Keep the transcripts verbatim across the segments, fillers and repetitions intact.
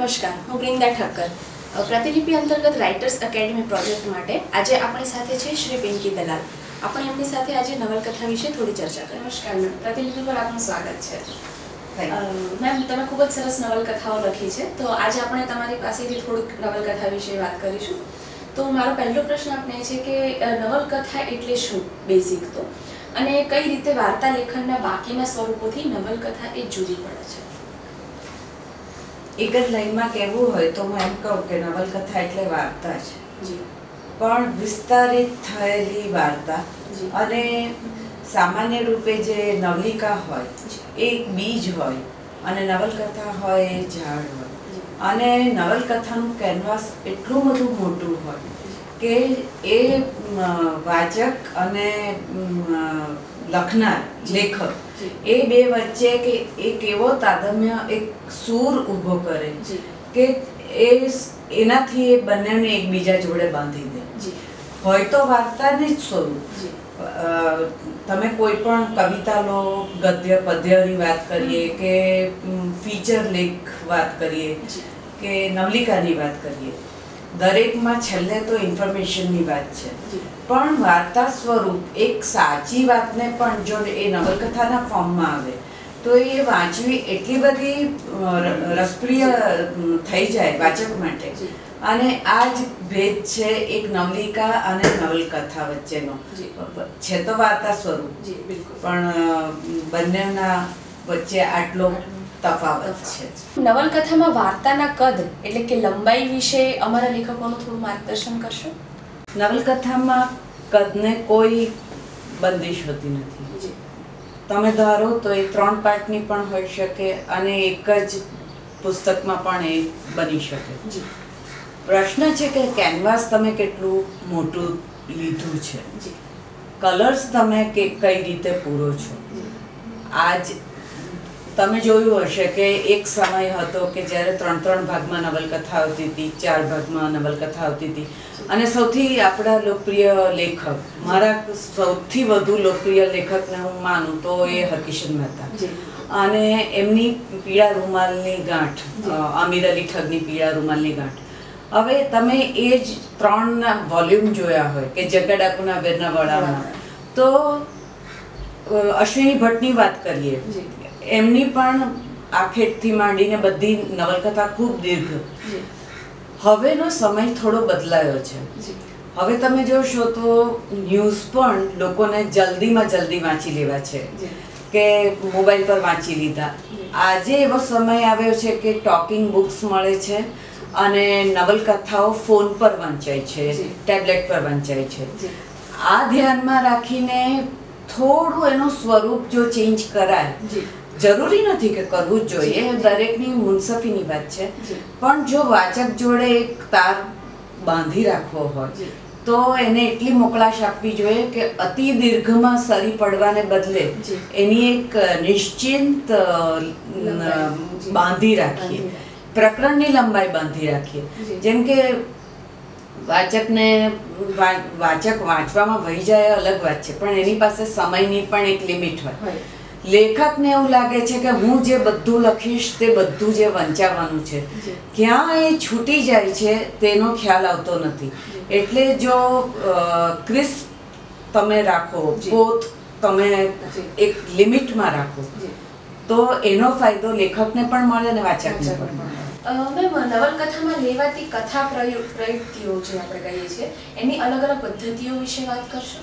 નમસ્કાર, હું વૃંદા ઠક્કર. પ્રતિલિપિ અંતર્ગત રાઇટર્સ એકેડમી પ્રોજેક્ટ માટે આજે આપણી સાથે છે શ્રી પિંકી દલાલ. આપણે એમની સાથે આજે નવલકથા વિશે થોડી ચર્ચા કરીએ. નમસ્કાર મેમ, પ્રતિલિપિ પર આપનું સ્વાગત છે. મેમ, તમે ખૂબ જ સરસ નવલકથાઓ લખી છે, તો આજે આપણે તમારી પાસેથી થોડીક નવલકથા વિશે વાત કરીશું. તો મારો પહેલો પ્રશ્ન આપને છે કે નવલકથા એટલે શું બેઝિક તો, અને કઈ રીતે વાર્તા લેખનના બાકીના સ્વરૂપોથી નવલકથા એ જુદી પડે છે? એક જ લાઈનમાં કહેવું હોય તો હું એમ કહું કે નવલકથા એટલે વાર્તા છે, પણ વિસ્તારિત થયેલી વાર્તા. અને સામાન્ય રૂપે જે નવલિકા હોય એ એક બીજ હોય અને નવલકથા હોય એ ઝાડ હોય. અને નવલકથાનું કેનવાસ એટલું બધું મોટું હોય કે એ વાચક અને લખનાર લેખક એ બે વચ્ચે કે એક એવો તાદમ્ય એક સૂર ઊભો કરે કે એ એનાથી એ બંનેને એકબીજા જોડે બાંધી દે. હોય તો વાર્તાને જ સ્વરૂપ, તમે કોઈ પણ કવિતા લો, ગદ્ય પદ્યની વાત કરીએ કે ફીચર લેખ વાત કરીએ કે નવલિકાની વાત કરીએ, દરેકમાં છેલ્લે તો ઇન્ફોર્મેશનની વાત છે. પણ વાર્તા સ્વરૂપ એક સાચી વાતને પણ જો એ નવલકથાના ફોર્મમાં આવે તો એ વાંચવી એટલી બધી રસપ્રિય થઈ જાય વાચક માટે. અને આ જ ભેદ છે એક નવલિકા અને નવલકથા વચ્ચેનો. છે તો વાર્તા સ્વરૂપ, પણ બંનેના વચ્ચે આટલો તફાવત છે. નવલકથામાં વાર્તાના કદ એટલે કે લંબાઈ વિશે અમારા લેખકોનું થોડું માર્ગદર્શન કરશો? નવલકથામાં કદને કોઈ બંદિશ હોતી નથી. તમે ધારો તો એ ત્રણ પાર્ટની પણ હોઈ શકે અને એક જ પુસ્તકમાં પણ એ બની શકે. પ્રશ્ન છે કે કેનવાસ તમે કેટલું મોટું લીધું છે, કલર્સ તમે કે કઈ રીતે પૂરો છો. આજ તમે જોયું હશે કે એક સમય હતો કે જ્યારે ત્રણ ત્રણ ભાગમાં નવલકથા આવતી હતી, ચાર ભાગમાં નવલકથા આવતી હતી. અને સૌથી આપણા લોકપ્રિય લેખક, મારા સૌથી વધુ લોકપ્રિય લેખકને હું માનું તો એ હરકિશન મહેતા. અને એમની પીળા રૂમાલની ગાંઠ, આમિર અલી ઠગની પીળા રૂમાલની ગાંઠ. હવે તમે એ જ ત્રણના વોલ્યુમ જોયા હોય કે જગ્ગા ડાકુના વેરના વડામાં, તો અશ્વિની ભટ્ટની વાત કરીએ, એમની પણ આખેટથી માંડીને બધી નવલકથા ખૂબ દીર્ઘ. હવેનો સમય થોડો બદલાયો છે. હવે તમે જોશો તો ન્યૂઝ પણ લોકોને જલ્દીમાં જલ્દી વાંચી લેવા છે કે મોબાઈલ પર વાંચી લીધા. આજે એવો સમય આવ્યો છે કે ટોકિંગ બુક્સ મળે છે અને નવલકથાઓ ફોન પર વંચાય છે, ટેબ્લેટ પર વંચાય છે. આ ધ્યાનમાં રાખીને થોડું એનું સ્વરૂપ જો ચેન્જ કરાય, જરૂરી નથી કે કરવું જ જોઈએ, દરેકની મુનસફીની વાત છે, પણ જો વાચક જોડે એક તાર બાંધી રાખવો હોય તો એને એટલી મોકલાશ આપવી જોઈએ કે અતિ દીર્ઘમાં સરી પડવાને બદલે એની એક નિશ્ચિંત બાંધી રાખીએ, પ્રકરણની લંબાઈ બાંધી રાખીએ. જેમ કે વાચકને વાચક વાંચવામાં વહી જાય અલગ વાત છે, પણ એની પાસે સમયની પણ એક લિમિટ હોય. લેખકને એવું લાગે છે કે હું જે બધું લખીશ તે બધું જે વંચાવવાનું છે, ક્યાં એ છૂટી જાય છે તેનો ખ્યાલ આવતો નથી. એટલે જો ક્રિસ્પ તમે રાખો, પોત તમે એક લિમિટમાં રાખો તો એનો ફાયદો લેખકને પણ મળે અને વાચકને પણ મળે. મેમ, નવલકથામાં લેવાતી કથા પ્રયુક્તિઓ જે આપણે કહીએ છીએ એની અલગ અલગ પદ્ધતિઓ વિશે વાત કરશો?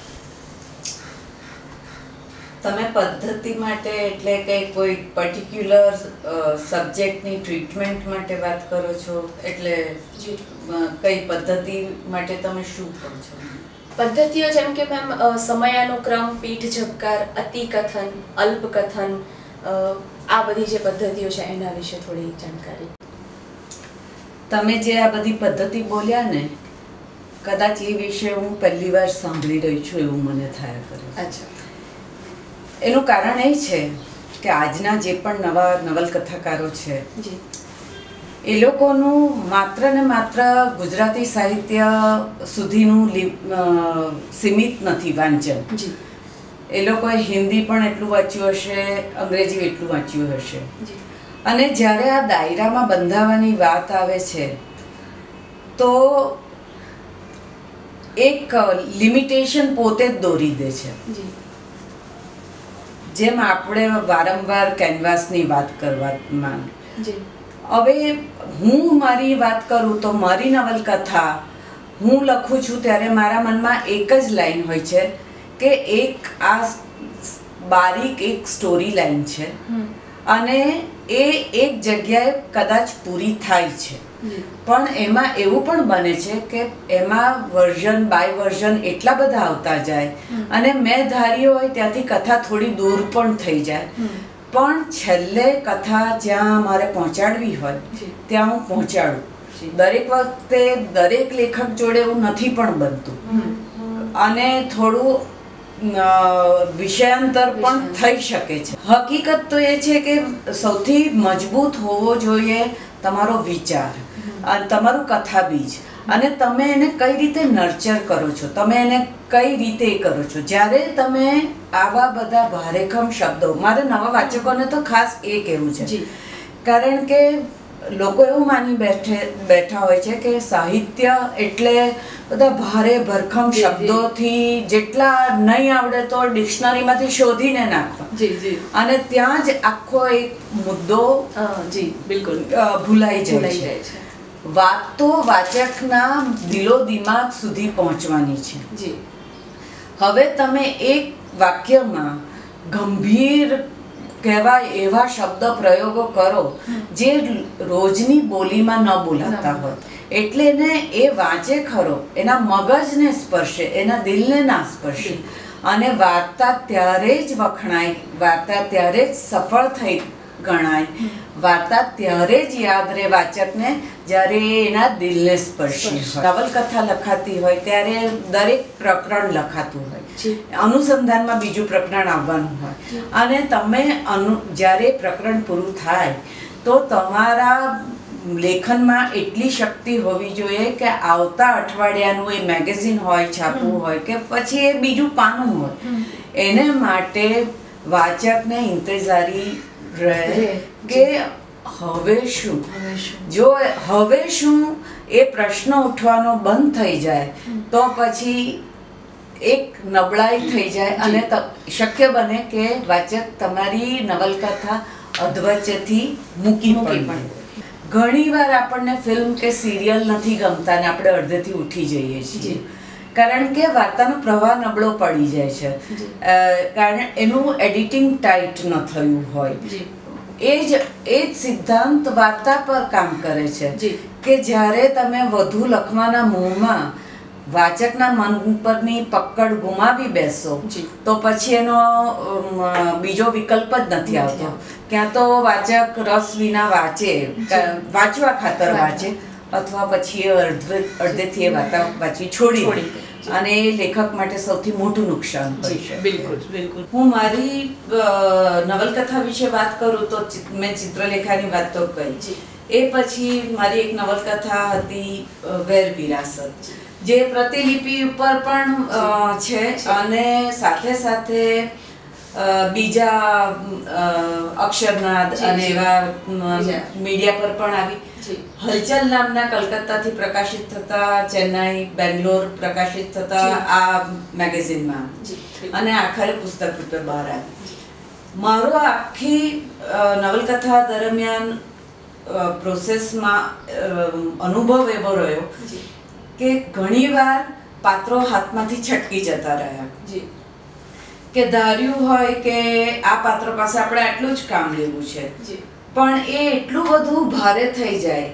તમે પદ્ધતિ માટે એટલે કે કોઈ પર્ટિક્યુલર સબ્જેક્ટની ટ્રીટમેન્ટ માટે વાત કરો છો? એટલે કઈ પદ્ધતિ માટે તમે શું કહો છો? પદ્ધતિઓ જેમ કે મેમ સમયાનુક્રમ, પીઠ ઝબકાર, અતિકથન, અલ્પકથન, આ બધી જે પદ્ધતિઓ છે એના વિશે થોડી જાણકારી. તમે જે આ બધી પદ્ધતિ બોલ્યા ને, કદાચ એ વિશે હું પહેલી વાર સાંભળી રહી છું એવું મને થયા કરે. અચ્છા. એનું કારણ એ છે કે આજના જે પણ નવા નવલકથાકારો છે એ લોકોનું માત્ર ને માત્ર ગુજરાતી સાહિત્ય સુધીનું સીમિત નથી વાંચન. એ લોકોએ હિન્દી પણ એટલું વાંચ્યું હશે, અંગ્રેજી એટલું વાંચ્યું હશે. અને જ્યારે આ દાયરામાં બંધાવાની વાત આવે છે તો એક લિમિટેશન પોતે જ દોરી દે છે. જેમ આપણે વારંવાર કેનવાસની વાત કરવામાં, હવે હું મારી વાત કરું તો મારી નવલકથા હું લખું છું ત્યારે મારા મનમાં એક જ લાઈન હોય છે કે એક આ બારીક એક સ્ટોરી લાઈન છે અને એ એક જગ્યાએ કદાચ પૂરી થાય છે, પણ એમાં એવું પણ બને છે કે એમાં વર્ઝન બાય વર્ઝન એટલા બધા આવતા જાય અને મેં ધાર્યું હોય ત્યાંથી કથા થોડી દૂર પણ થઈ જાય, પણ છેલ્લે કથા જ્યાં મારે પહોંચાડવી હોય ત્યાં હું પહોંચાડું. દરેક વખતે દરેક લેખક જોડે એવું નથી પણ બનતું અને થોડું વિષયાંતર પણ થઈ શકે છે. હકીકત તો એ છે કે સૌથી મજબૂત હોવો જોઈએ તમારો વિચાર, તમારું કથા બીજ, અને તમે એને કઈ રીતે નર્ચર કરો છો, તમે એને કઈ રીતે કરો છો. જ્યારે તમે આવા બધા ભારેખમ શબ્દો, મારે નવા વાચકોને તો ખાસ એ કહેવું છે, કારણ કે લોકો એવું માની બેઠે બેઠા હોય છે કે સાહિત્ય એટલે બધા ભારે ભરખમ શબ્દોથી જેટલા નહીં આવડે તો ડિક્શનરીમાંથી શોધીને નાખવા અને ત્યાં જ આખો એક મુદ્દો બિલકુલ ભૂલાઈ જાય છે. વાત તો વાચકના દિલો દિમાગ સુધી પહોંચવાની છે. હવે તમે એક વાક્યમાં ગંભીર કહેવાય એવા શબ્દ પ્રયોગો કરો જે રોજની બોલીમાં ન બોલાતા હોય, એટલે એને એ વાંચે ખરો, એના મગજને સ્પર્શે, એના દિલને ના સ્પર્શે, અને વાર્તા ત્યારે જ વખણાય, વાર્તા ત્યારે જ સફળ થઈ ગણાય, વાર્તા ત્યારે જ યાદ રહે વાચકને જ્યારે એના દિલને સ્પર્શી હોય. નવલકથા લખાતી હોય ત્યારે દરેક પ્રકરણ લખાતું હોય, અનુસંધાનમાં બીજું પ્રકરણ આવવાનું હોય, અને તમે અનુ જ્યારે પ્રકરણ પૂરું થાય તો તમારા લેખનમાં એટલી શક્તિ હોવી જોઈએ કે આવતા અઠવાડિયાનું એ મેગેઝિન હોય, છાપવું હોય કે પછી એ બીજું પાનું હોય, એને માટે વાચકને ઇંતજારી રહે કે હવે શું. જો હવે શું એ પ્રશ્ન ઉઠવાનો બંધ થઈ જાય તો પછી એક નબળાઈ થઈ જાય અને શક્ય બને કે વાચક તમારી નવલકથા અધવચ્ચેથી મૂકી પણ. ઘણીવાર આપણને ફિલ્મ કે સિરિયલ નથી ગમતા ને આપણે અડધેથી ઉઠી જઈએ છીએ, કારણ કે વાર્તાનો પ્રવાહ નબળો પડી જાય છે, કારણ એનું એડિટિંગ ટાઈટ ન થયું હોય. એ જ એ જ સિદ્ધાંત વાર્તા પર કામ કરે છે કે જ્યારે તમે વધુ લખવાના મોહમાં વાચકના મન પરની પકડ ગુમાવી બેસો તો પછી એનો બીજો વિકલ્પ જ નથી આવતો. ક્યાં તો વાચક રસ વિના વાંચે, વાંચવા ખાતર વાંચે, અથવા પછી અડધે અડધેથી એ વાર્તા વાંચવી છોડી દે, અને એ લેખક માટે સૌથી મોટું નુકસાન હોય છે. બિલકુલ બિલકુલ. હું મારી નવલકથા વિશે વાત કરું તો મેં ચિત્રલેખાની વાત તો કહી, એ પછી મારી એક નવલકથા હતી વેર વિરાસત, જે પ્રતિલિપિ ઉપર પણ છે અને સાથે સાથે બીજા અક્ષરનાદ અને એવા મીડિયા પર પણ આવી. હલચલ નામના કલકત્તાથી પ્રકાશિત થતા, ચેન્નાઈ, બેંગ્લોર પ્રકાશિત થતા આ મેગેઝિનમાં, અને આખરે પુસ્તક રૂપે બહાર આવી. મારો આખી નવલકથા દરમિયાન પ્રોસેસમાં અનુભવ એવો રહ્યો કે ઘણીવાર પાત્રો હાથમાંથી છટકી જતા રહ્યા, કે ધાર્યું હોય કે આ પાત્ર પાસે આપણે આટલું જ કામ લેવું છે, પણ એ એટલું બધું ભારે થઈ જાય,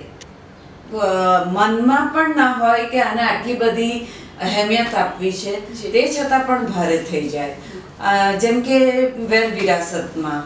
મનમાં પણ ના હોય કે આને આટલી બધી અહેમિયત આપવી છે, તે છતાં પણ ભારે થઈ જાય. જેમ કે વેર વિરાસતમાં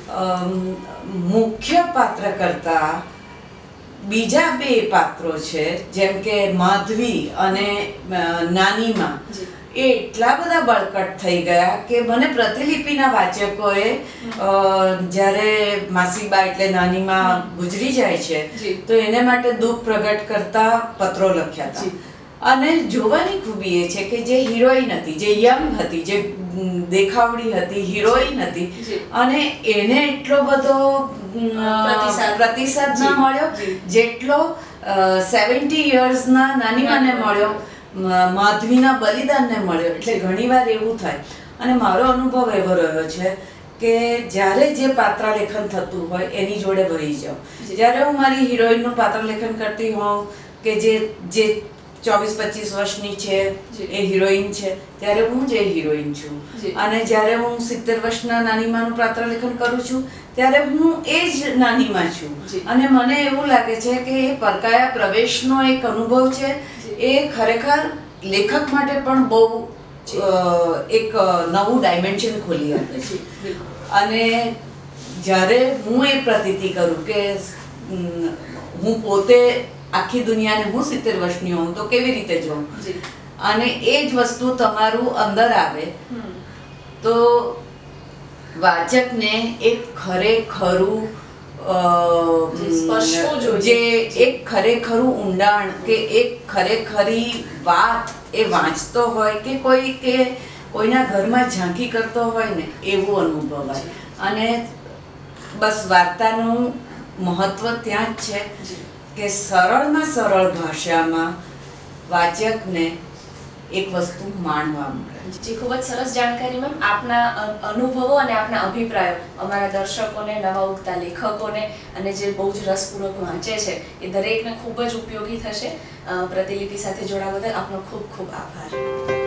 મુખ્ય પાત્ર કરતા બીજા બે પાત્રો છે, જેમ કે માધવી અને નાનીમાં, એ એટલા બધા બળકટ થઈ ગયા કે મને પ્રતિલિપિના વાચકોએ જ્યારે માસીબા એટલે નાનીમાં ગુજરી જાય છે તો એને માટે દુઃખ પ્રગટ કરતા પત્રો લખ્યા હતા. અને જોવાની ખૂબી એ છે કે જે હિરોઈન હતી, જે યંગ હતી, જે દેખાવડી હતી, હિરોઈન હતી, અને એને એટલો બધો પ્રતિસાદ ના મળ્યો જેટલો સેવન્ટી યર્સના નાનીમાને મળ્યો, માધવીના બલિદાનને મળ્યો. એટલે ઘણીવાર એવું થાય, અને મારો અનુભવ એવો રહ્યો છે કે જ્યારે જે પાત્ર લેખન થતું હોય એની જોડે વહી જાઉં. જ્યારે હું મારી હિરોઈનનું પાત્ર લેખન કરતી હોઉં કે જે જે ચોવીસ પચીસ વર્ષની છે એ હિરોઈન છે, ત્યારે હું જ એ હિરોઈન છું. અને જ્યારે હું સિત્તેર વર્ષના નાનીમાનું પાત્ર લેખન કરું છું ત્યારે હું એ જ નાનીમાં છું. અને મને એવું લાગે છે કે એ પરકાયા પ્રવેશનો એક અનુભવ છે, એ ખરેખર લેખક માટે પણ બહુ એક નવું ડાયમેન્શન ખોલી આપે છે. અને જ્યારે હું એ પ્રતીતિ કરું કે હું પોતે આખી દુનિયાને હું સિત્તેર વર્ષની હોઉં તો કેવી રીતે જોઉં, અને એ જ વસ્તુ તમારું અંદર આવે તો વાચકને એક ખરેખરું જે એક ખરેખરું ઊંડાણ કે એક ખરેખરી વાત એ વાંચતો હોય કે કોઈ કે કોઈના ઘરમાં ઝાંખી કરતો હોય ને એવું અનુભવાય. અને બસ વાર્તાનું મહત્વ ત્યાં જ છે કે સરળમાં સરળ ભાષામાં વાચકને એક વસ્તુ માણવા મળે. જી, ખૂબ જ સરસ જાણકારી મેમ. આપના અનુભવો અને આપના અભિપ્રાયો અમારા દર્શકોને, નવા ઉગતા લેખકોને અને જે બહુ જ રસપૂર્વક વાંચે છે એ દરેકને ખૂબ જ ઉપયોગી થશે. પ્રતિલિપિ સાથે જોડાવા બદલ આપનો ખૂબ ખૂબ આભાર.